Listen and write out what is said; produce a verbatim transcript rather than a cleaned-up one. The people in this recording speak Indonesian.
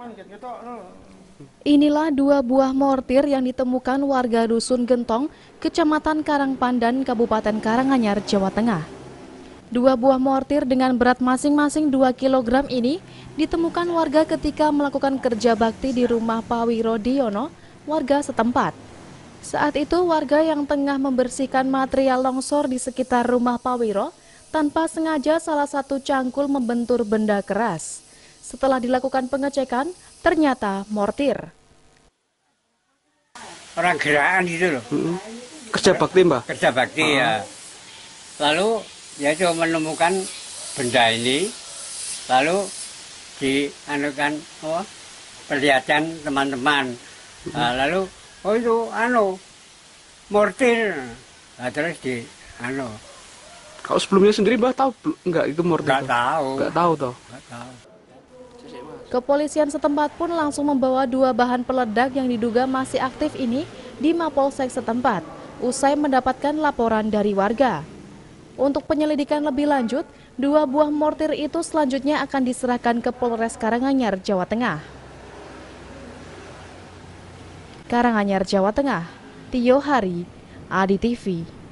Inilah dua buah mortir yang ditemukan warga Dusun Gentong, Kecamatan Karangpandan, Kabupaten Karanganyar, Jawa Tengah. Dua buah mortir dengan berat masing-masing dua kilogram ini ditemukan warga ketika melakukan kerja bakti di rumah Pak Wirodiono, warga setempat. Saat itu warga yang tengah membersihkan material longsor di sekitar rumah Pak Wiro, tanpa sengaja salah satu cangkul membentur benda keras. Setelah dilakukan pengecekan, ternyata mortir. Orang gerakan gitu loh. Hmm. Kerja bakti, Mbak? Kerja bakti ah. ya. Lalu ya cuma menemukan benda ini, lalu dianukan oh, perlihatkan teman-teman. Hmm. Nah, lalu oh itu anu mortir. Nah, terus di anu. Kalau sebelumnya sendiri Mbak tahu enggak itu mortir? Enggak tahu. Enggak tahu toh. Enggak tahu. Kepolisian setempat pun langsung membawa dua bahan peledak yang diduga masih aktif ini di Mapolsek setempat, usai mendapatkan laporan dari warga. Untuk penyelidikan lebih lanjut, dua buah mortir itu selanjutnya akan diserahkan ke Polres Karanganyar, Jawa Tengah. Karanganyar, Jawa Tengah, Tio Hari, Adi T V.